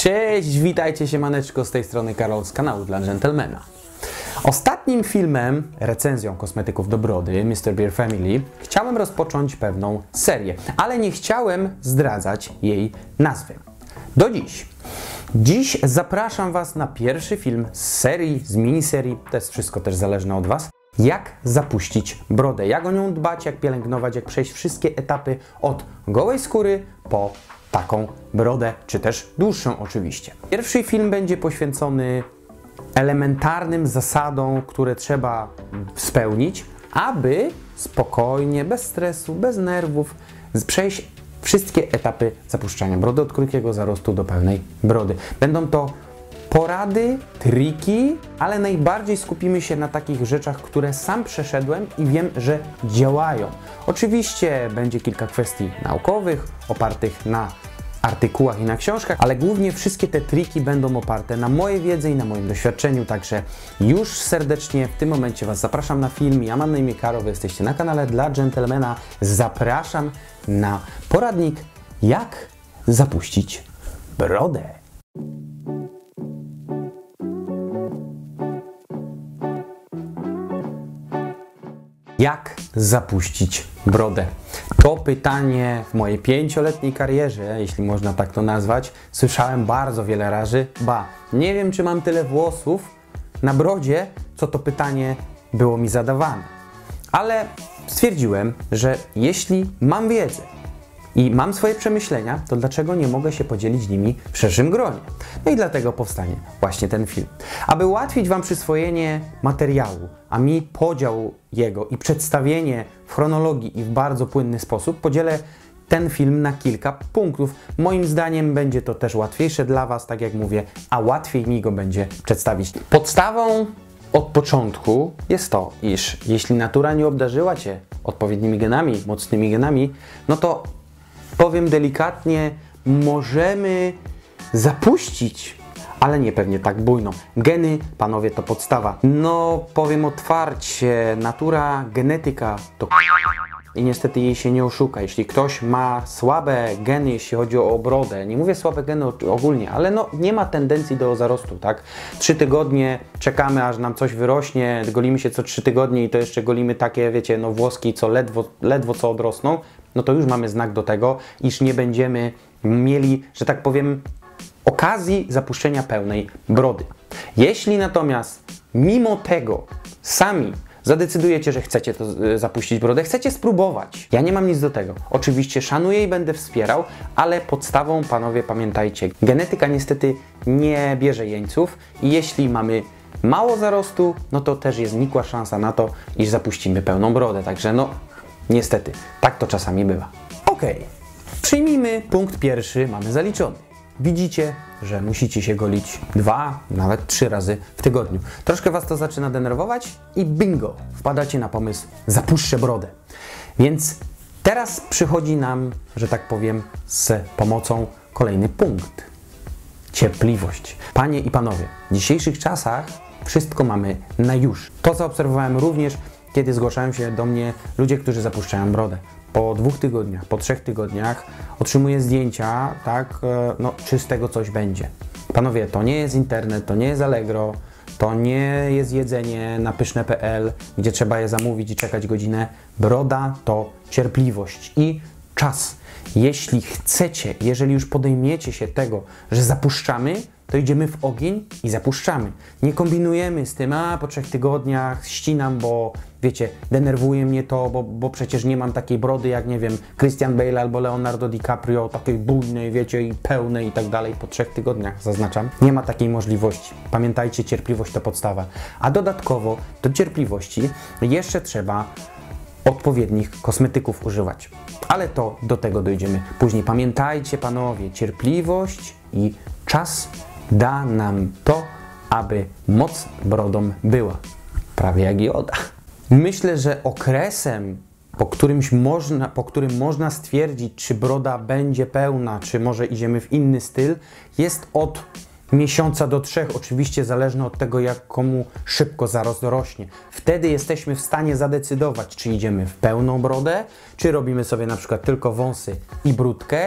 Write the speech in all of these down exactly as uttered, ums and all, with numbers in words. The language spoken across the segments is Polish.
Cześć, witajcie siemaneczko, z tej strony Karol z kanału dla Gentlemana. Ostatnim filmem, recenzją kosmetyków do brody mister Beer Family, chciałem rozpocząć pewną serię, ale nie chciałem zdradzać jej nazwy. Do dziś. Dziś zapraszam Was na pierwszy film z serii, z miniserii, to jest wszystko też zależne od Was, jak zapuścić brodę, jak o nią dbać, jak pielęgnować, jak przejść wszystkie etapy od gołej skóry po taką brodę, czy też dłuższą oczywiście. Pierwszy film będzie poświęcony elementarnym zasadom, które trzeba spełnić, aby spokojnie, bez stresu, bez nerwów przejść wszystkie etapy zapuszczania brody, od krótkiego zarostu do pełnej brody. Będą to porady, triki, ale najbardziej skupimy się na takich rzeczach, które sam przeszedłem i wiem, że działają. Oczywiście będzie kilka kwestii naukowych, opartych na artykułach i na książkach, ale głównie wszystkie te triki będą oparte na mojej wiedzy i na moim doświadczeniu, także już serdecznie w tym momencie Was zapraszam na film. Ja mam na imię Karol, Wy jesteście na kanale dla Gentlemana. Zapraszam na poradnik, jak zapuścić brodę. Jak zapuścić brodę? To pytanie w mojej pięcioletniej karierze, jeśli można tak to nazwać, słyszałem bardzo wiele razy. Ba, nie wiem, czy mam tyle włosów na brodzie, co to pytanie było mi zadawane. Ale stwierdziłem, że jeśli mam wiedzę i mam swoje przemyślenia, to dlaczego nie mogę się podzielić nimi w szerszym gronie? No i dlatego powstanie właśnie ten film. Aby ułatwić Wam przyswojenie materiału, a mi podział jego i przedstawienie w chronologii i w bardzo płynny sposób, podzielę ten film na kilka punktów. Moim zdaniem będzie to też łatwiejsze dla Was, tak jak mówię, a łatwiej mi go będzie przedstawić. Podstawą od początku jest to, iż jeśli natura nie obdarzyła Cię odpowiednimi genami, mocnymi genami, no to powiem delikatnie, możemy zapuścić, ale nie pewnie tak bujno. Geny, panowie, to podstawa. No, powiem otwarcie, natura, genetyka to i niestety jej się nie oszuka. Jeśli ktoś ma słabe geny, jeśli chodzi o brodę, nie mówię słabe geny ogólnie, ale no nie ma tendencji do zarostu, tak? Trzy tygodnie czekamy, aż nam coś wyrośnie, golimy się co trzy tygodnie i to jeszcze golimy takie, wiecie, no włoski, co ledwo, ledwo co odrosną, no to już mamy znak do tego, iż nie będziemy mieli, że tak powiem, okazji zapuszczenia pełnej brody. Jeśli natomiast mimo tego sami zadecydujecie, że chcecie to zapuścić brodę, chcecie spróbować, ja nie mam nic do tego. Oczywiście szanuję i będę wspierał, ale podstawą, panowie, pamiętajcie, genetyka niestety nie bierze jeńców i jeśli mamy mało zarostu, no to też jest nikła szansa na to, iż zapuścimy pełną brodę. Także no, niestety, tak to czasami bywa. Ok, przyjmijmy punkt pierwszy, mamy zaliczony. Widzicie, że musicie się golić dwa, nawet trzy razy w tygodniu. Troszkę Was to zaczyna denerwować i bingo, wpadacie na pomysł, zapuszczę brodę. Więc teraz przychodzi nam, że tak powiem, z pomocą kolejny punkt. Cierpliwość. Panie i panowie, w dzisiejszych czasach wszystko mamy na już. To zaobserwowałem również, kiedy zgłaszają się do mnie ludzie, którzy zapuszczają brodę. Po dwóch tygodniach, po trzech tygodniach otrzymuję zdjęcia, tak, no, czy z tego coś będzie. Panowie, to nie jest internet, to nie jest Allegro, to nie jest jedzenie na pyszne kropka pe el, gdzie trzeba je zamówić i czekać godzinę. Broda to cierpliwość i czas. Jeśli chcecie, jeżeli już podejmiecie się tego, że zapuszczamy, to idziemy w ogień i zapuszczamy. Nie kombinujemy z tym, a po trzech tygodniach ścinam, bo wiecie, denerwuje mnie to, bo, bo przecież nie mam takiej brody jak, nie wiem, Christian Bale albo Leonardo DiCaprio, takiej bujnej, wiecie, i pełnej i tak dalej. Po trzech tygodniach, zaznaczam, nie ma takiej możliwości. Pamiętajcie, cierpliwość to podstawa. A dodatkowo do cierpliwości jeszcze trzeba odpowiednich kosmetyków używać. Ale to do tego dojdziemy później. Pamiętajcie, panowie, cierpliwość i czas da nam to, aby moc brodą była. Prawie jak joda. Myślę, że okresem, po, którymś można, po którym można stwierdzić, czy broda będzie pełna, czy może idziemy w inny styl, jest od miesiąca do trzech, oczywiście zależne od tego, jak komu szybko zarost rośnie. Wtedy jesteśmy w stanie zadecydować, czy idziemy w pełną brodę, czy robimy sobie na przykład tylko wąsy i bródkę,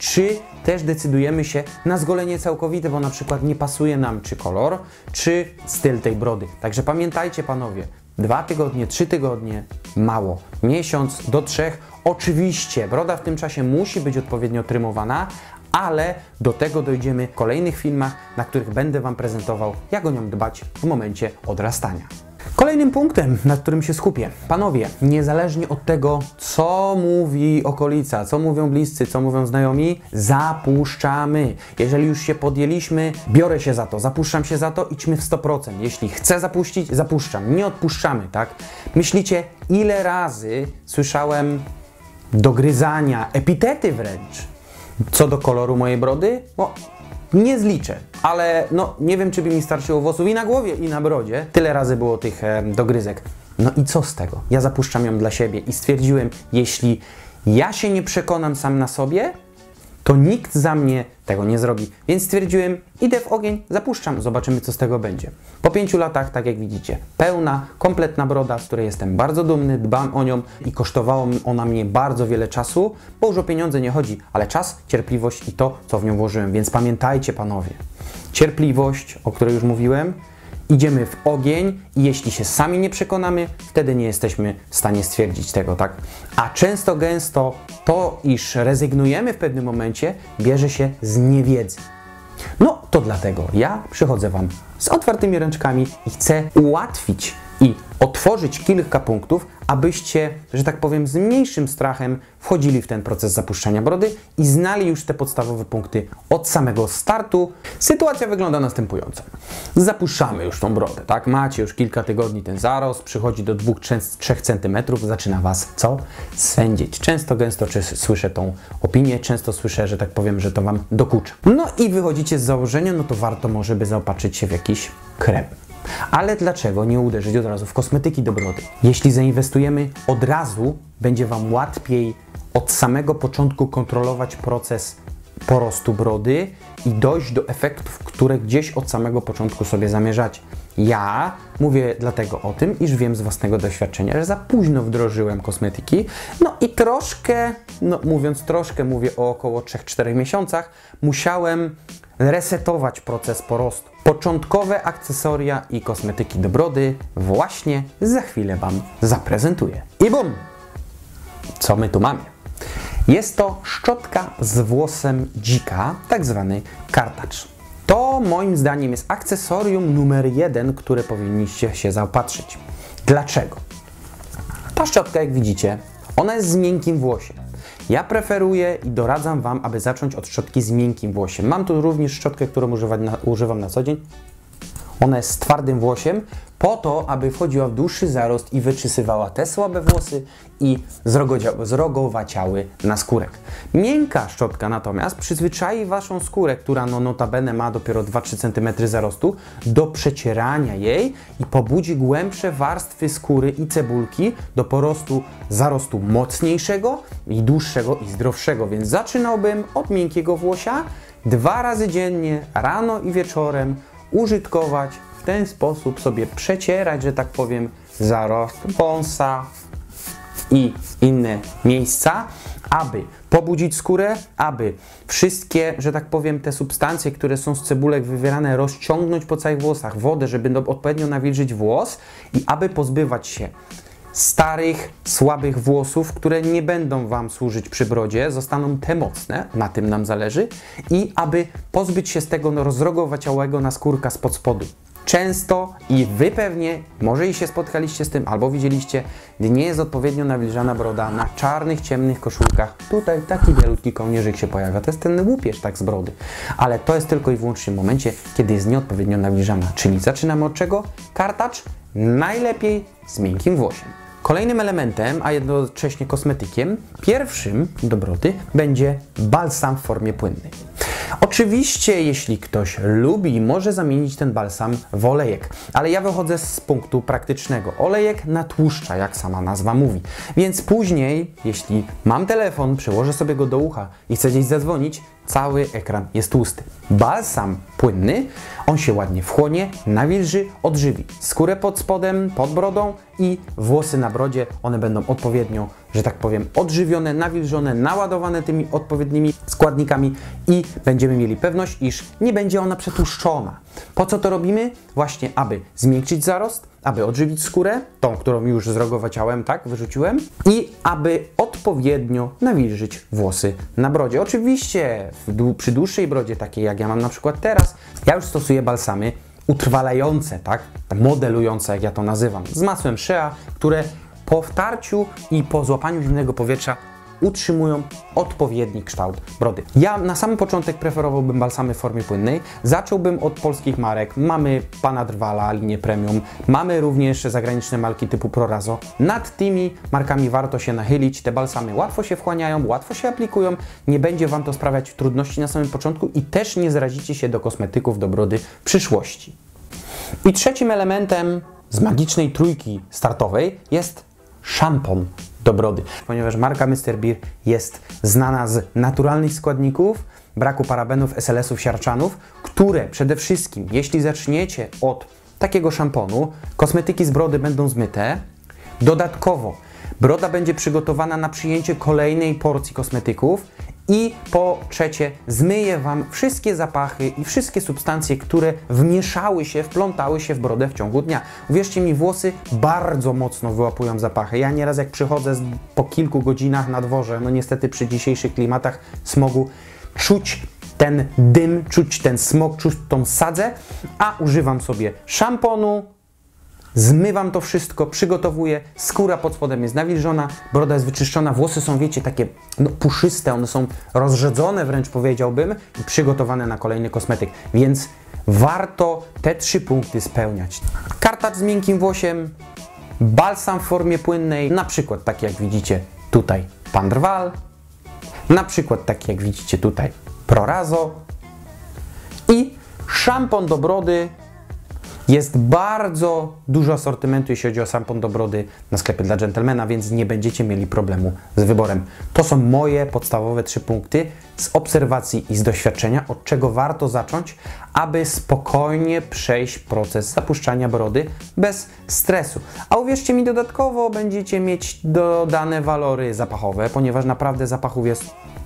czy też decydujemy się na zgolenie całkowite, bo na przykład nie pasuje nam czy kolor, czy styl tej brody. Także pamiętajcie panowie, dwa tygodnie, trzy tygodnie, mało. Miesiąc do trzech. Oczywiście broda w tym czasie musi być odpowiednio trymowana, ale do tego dojdziemy w kolejnych filmach, na których będę Wam prezentował, jak o nią dbać w momencie odrastania. Kolejnym punktem, na którym się skupię, panowie, niezależnie od tego, co mówi okolica, co mówią bliscy, co mówią znajomi, zapuszczamy. Jeżeli już się podjęliśmy, biorę się za to, zapuszczam się za to, idźmy w sto procent. Jeśli chcę zapuścić, zapuszczam, nie odpuszczamy, tak? Myślicie, ile razy słyszałem dogryzania, epitety wręcz, co do koloru mojej brody? Bo nie zliczę, ale no nie wiem, czy by mi starczyło włosów i na głowie, i na brodzie. Tyle razy było tych e, dogryzek. No i co z tego? Ja zapuszczam ją dla siebie i stwierdziłem, jeśli ja się nie przekonam sam na sobie, to nikt za mnie tego nie zrobi. Więc stwierdziłem, idę w ogień, zapuszczam, zobaczymy, co z tego będzie. Po pięciu latach, tak jak widzicie, pełna, kompletna broda, z której jestem bardzo dumny, dbam o nią i kosztowała ona mnie bardzo wiele czasu, bo już o pieniądze nie chodzi, ale czas, cierpliwość i to, co w nią włożyłem. Więc pamiętajcie, panowie, cierpliwość, o której już mówiłem, idziemy w ogień i jeśli się sami nie przekonamy, wtedy nie jesteśmy w stanie stwierdzić tego, tak? A często, gęsto to, iż rezygnujemy w pewnym momencie, bierze się z niewiedzy. No to dlatego ja przychodzę Wam z otwartymi ręczkami i chcę ułatwić i otworzyć kilka punktów, abyście, że tak powiem, z mniejszym strachem wchodzili w ten proces zapuszczania brody i znali już te podstawowe punkty od samego startu. Sytuacja wygląda następująco. Zapuszczamy już tą brodę, tak? Macie już kilka tygodni ten zarost, przychodzi do dwóch do trzech centymetrów, zaczyna Was co? Swędzić. Często, gęsto czy słyszę tą opinię, często słyszę, że tak powiem, że to Wam dokucza. No i wychodzicie z założenia, no to warto może by zaopatrzyć się w jakiś krem. Ale dlaczego nie uderzyć od razu w kosmetyki do brody? Jeśli zainwestujemy od razu, będzie Wam łatwiej od samego początku kontrolować proces porostu brody i dojść do efektów, które gdzieś od samego początku sobie zamierzacie. Ja mówię dlatego o tym, iż wiem z własnego doświadczenia, że za późno wdrożyłem kosmetyki, no i troszkę, no mówiąc troszkę, mówię o około trzech do czterech miesiącach, musiałem resetować proces porostu. Początkowe akcesoria i kosmetyki do brody właśnie za chwilę Wam zaprezentuję. I bum! Co my tu mamy? Jest to szczotka z włosem dzika, tak zwany kartacz. To moim zdaniem jest akcesorium numer jeden, które powinniście się zaopatrzyć. Dlaczego? Ta szczotka, jak widzicie, ona jest z miękkim włosiem. Ja preferuję i doradzam Wam, aby zacząć od szczotki z miękkim włosiem. Mam tu również szczotkę, którą używam na, używam na co dzień. Ona jest z twardym włosiem, po to, aby wchodziła w dłuższy zarost i wyczesywała te słabe włosy i zrogowaciały na skórek. Miękka szczotka natomiast przyzwyczai Waszą skórę, która no notabene ma dopiero dwa do trzech centymetrów zarostu, do przecierania jej i pobudzi głębsze warstwy skóry i cebulki do porostu zarostu mocniejszego i dłuższego i zdrowszego. Więc zaczynałbym od miękkiego włosia, dwa razy dziennie, rano i wieczorem, użytkować, w ten sposób sobie przecierać, że tak powiem, zarost wąsa i inne miejsca, aby pobudzić skórę, aby wszystkie, że tak powiem, te substancje, które są z cebulek wywierane, rozciągnąć po całych włosach, wodę, żeby odpowiednio nawilżyć włos i aby pozbywać się starych, słabych włosów, które nie będą Wam służyć przy brodzie, zostaną te mocne, na tym nam zależy, i aby pozbyć się z tego no, rozrogowaciałego naskórka spod spodu. Często i Wy pewnie, może i się spotkaliście z tym, albo widzieliście, gdy nie jest odpowiednio nawilżana broda, na czarnych, ciemnych koszulkach, tutaj taki bielutki kołnierzyk się pojawia. To jest ten łupież tak z brody. Ale to jest tylko i wyłącznie w momencie, kiedy jest nieodpowiednio nawilżana. Czyli zaczynamy od czego? Kartacz, najlepiej z miękkim włosiem. Kolejnym elementem, a jednocześnie kosmetykiem, pierwszym do brody będzie balsam w formie płynnej. Oczywiście, jeśli ktoś lubi, może zamienić ten balsam w olejek, ale ja wychodzę z punktu praktycznego. Olejek natłuszcza, jak sama nazwa mówi, więc później, jeśli mam telefon, przyłożę sobie go do ucha i chcę gdzieś zadzwonić, cały ekran jest tłusty. Balsam płynny, on się ładnie wchłonie, nawilży, odżywi skórę pod spodem, pod brodą i włosy na brodzie, one będą odpowiednio że tak powiem, odżywione, nawilżone, naładowane tymi odpowiednimi składnikami i będziemy mieli pewność, iż nie będzie ona przetłuszczona. Po co to robimy? Właśnie, aby zmiękczyć zarost, aby odżywić skórę, tą, którą już zrogowaciałem, tak, wyrzuciłem, i aby odpowiednio nawilżyć włosy na brodzie. Oczywiście w, przy dłuższej brodzie, takiej jak ja mam na przykład teraz, ja już stosuję balsamy utrwalające, tak, modelujące, jak ja to nazywam, z masłem shea, które po wtarciu i po złapaniu zimnego powietrza utrzymują odpowiedni kształt brody. Ja na sam początek preferowałbym balsamy w formie płynnej. Zacząłbym od polskich marek. Mamy pana Drwala, linię premium. Mamy również zagraniczne marki typu Prorazo. Nad tymi markami warto się nachylić. Te balsamy łatwo się wchłaniają, łatwo się aplikują. Nie będzie Wam to sprawiać trudności na samym początku i też nie zrazicie się do kosmetyków, do brody w przyszłości. I trzecim elementem z magicznej trójki startowej jest szampon do brody, ponieważ marka mister Beer jest znana z naturalnych składników, braku parabenów, es el esów, siarczanów, które przede wszystkim, jeśli zaczniecie od takiego szamponu, kosmetyki z brody będą zmyte. Dodatkowo broda będzie przygotowana na przyjęcie kolejnej porcji kosmetyków i po trzecie zmyje Wam wszystkie zapachy i wszystkie substancje, które wmieszały się, wplątały się w brodę w ciągu dnia. Uwierzcie mi, włosy bardzo mocno wyłapują zapachy. Ja nieraz jak przychodzę po kilku godzinach na dworze, no niestety przy dzisiejszych klimatach smogu, czuć ten dym, czuć ten smog, czuć tą sadzę, a używam sobie szamponu, zmywam to wszystko, przygotowuję, skóra pod spodem jest nawilżona, broda jest wyczyszczona, włosy są, wiecie, takie no, puszyste, one są rozrzedzone wręcz, powiedziałbym, i przygotowane na kolejny kosmetyk, więc warto te trzy punkty spełniać. Kartacz z miękkim włosiem, balsam w formie płynnej, na przykład taki jak widzicie tutaj pan Drwal, na przykład taki jak widzicie tutaj Prorazo i szampon do brody. Jest bardzo dużo asortymentu, jeśli chodzi o szampon do brody na sklepie dla dżentelmena, więc nie będziecie mieli problemu z wyborem. To są moje podstawowe trzy punkty z obserwacji i z doświadczenia, od czego warto zacząć, aby spokojnie przejść proces zapuszczania brody bez stresu. A uwierzcie mi, dodatkowo będziecie mieć dodane walory zapachowe, ponieważ naprawdę zapachów jest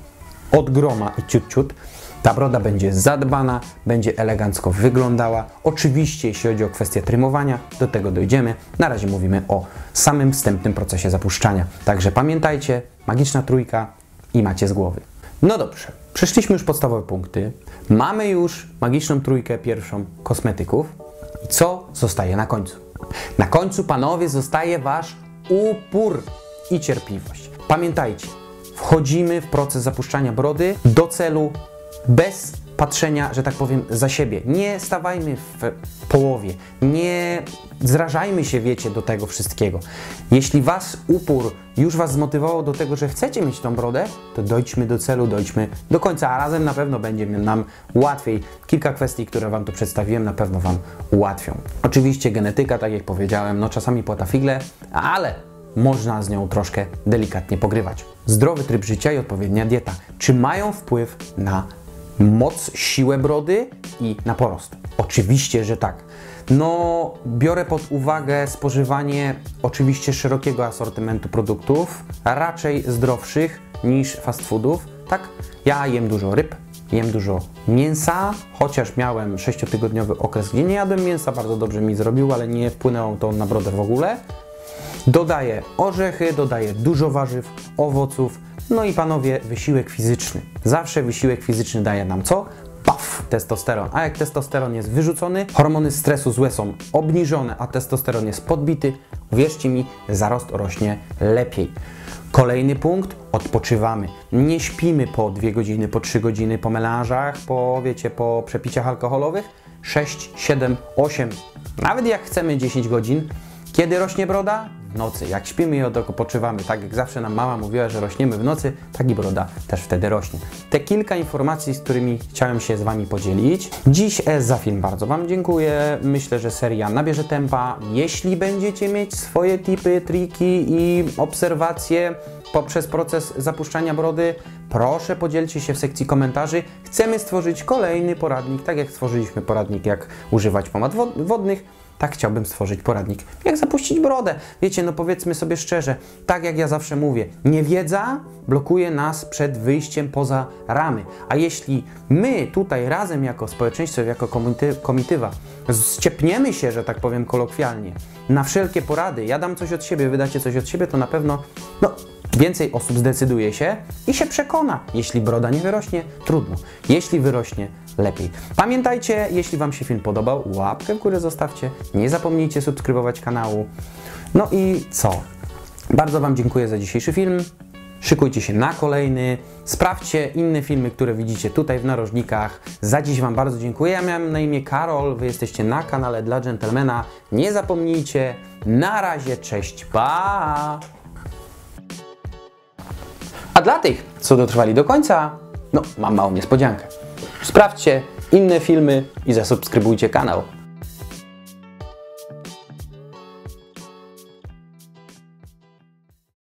od groma i ciut ciut. Ta broda będzie zadbana, będzie elegancko wyglądała. Oczywiście, jeśli chodzi o kwestię trymowania, do tego dojdziemy. Na razie mówimy o samym wstępnym procesie zapuszczania. Także pamiętajcie, magiczna trójka i macie z głowy. No dobrze, przeszliśmy już podstawowe punkty. Mamy już magiczną trójkę pierwszą kosmetyków. I co zostaje na końcu? Na końcu, panowie, zostaje Wasz upór i cierpliwość. Pamiętajcie, wchodzimy w proces zapuszczania brody do celu bez patrzenia, że tak powiem, za siebie. Nie stawajmy w połowie, nie zrażajmy się, wiecie, do tego wszystkiego. Jeśli Was upór już Was zmotywował do tego, że chcecie mieć tą brodę, to dojdźmy do celu, dojdźmy do końca, a razem na pewno będzie nam łatwiej. Kilka kwestii, które Wam tu przedstawiłem, na pewno Wam ułatwią. Oczywiście genetyka, tak jak powiedziałem, no czasami płata figle, ale można z nią troszkę delikatnie pogrywać. Zdrowy tryb życia i odpowiednia dieta. Czy mają wpływ na moc, siłę brody i na porost? Oczywiście, że tak. No, biorę pod uwagę spożywanie oczywiście szerokiego asortymentu produktów, raczej zdrowszych niż fast foodów. Tak, ja jem dużo ryb, jem dużo mięsa, chociaż miałem sześciotygodniowy okres, gdzie nie jadłem mięsa, bardzo dobrze mi zrobił, ale nie wpłynęło to na brodę w ogóle. Dodaję orzechy, dodaję dużo warzyw, owoców, no i panowie, wysiłek fizyczny. Zawsze wysiłek fizyczny daje nam co? Paf! Testosteron. A jak testosteron jest wyrzucony, hormony stresu złe są obniżone, a testosteron jest podbity, uwierzcie mi, zarost rośnie lepiej. Kolejny punkt, odpoczywamy. Nie śpimy po dwie godziny, po trzy godziny, po melanżach, po, wiecie, po przepiciach alkoholowych. sześć, siedem, osiem, nawet jak chcemy dziesięć godzin. Kiedy rośnie broda? W nocy. Jak śpimy i odpoczywamy. Tak jak zawsze nam mama mówiła, że rośniemy w nocy, tak i broda też wtedy rośnie. Te kilka informacji, z którymi chciałem się z Wami podzielić. Dziś za film bardzo Wam dziękuję. Myślę, że seria nabierze tempa. Jeśli będziecie mieć swoje tipy, triki i obserwacje poprzez proces zapuszczania brody, proszę podzielcie się w sekcji komentarzy. Chcemy stworzyć kolejny poradnik, tak jak stworzyliśmy poradnik, jak używać pomad wodnych, tak chciałbym stworzyć poradnik, jak zapuścić brodę. Wiecie, no powiedzmy sobie szczerze, tak jak ja zawsze mówię, niewiedza blokuje nas przed wyjściem poza ramy. A jeśli my tutaj razem jako społeczeństwo, jako komity, komitywa zciepniemy się, że tak powiem kolokwialnie, na wszelkie porady, ja dam coś od siebie, wy dacie coś od siebie, to na pewno no, więcej osób zdecyduje się i się przekona. Jeśli broda nie wyrośnie, trudno. Jeśli wyrośnie, lepiej. Pamiętajcie, jeśli Wam się film podobał, łapkę w górę zostawcie. Nie zapomnijcie subskrybować kanału. No i co? Bardzo Wam dziękuję za dzisiejszy film. Szykujcie się na kolejny. Sprawdźcie inne filmy, które widzicie tutaj w narożnikach. Za dziś Wam bardzo dziękuję. Ja miałem na imię Karol. Wy jesteście na kanale Dla Dżentelmena. Nie zapomnijcie. Na razie, cześć, pa! A dla tych, co dotrwali do końca, no mam małą niespodziankę. Sprawdźcie inne filmy i zasubskrybujcie kanał.